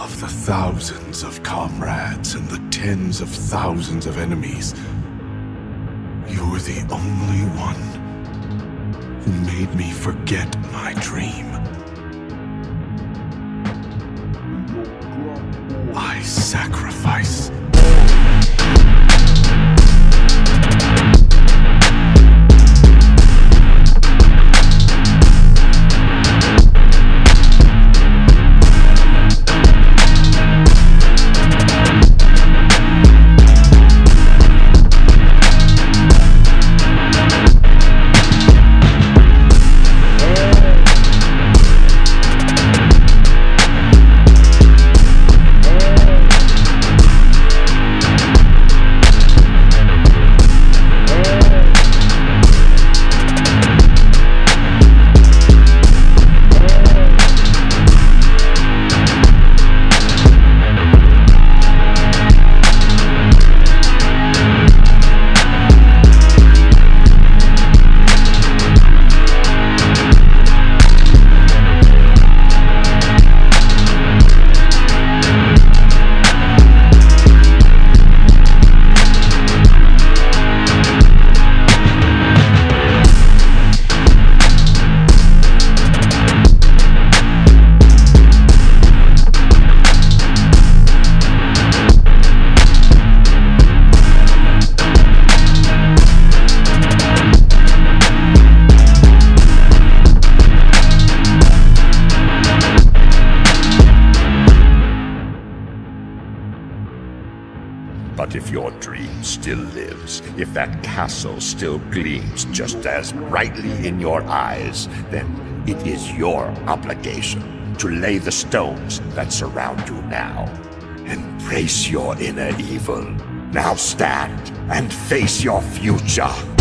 Of the thousands of comrades and the tens of thousands of enemies, you're the only one who made me forget my dream. I sacrifice. But if your dream still lives, if that castle still gleams just as brightly in your eyes, then it is your obligation to lay the stones that surround you now. Embrace your inner evil. Now stand and face your future.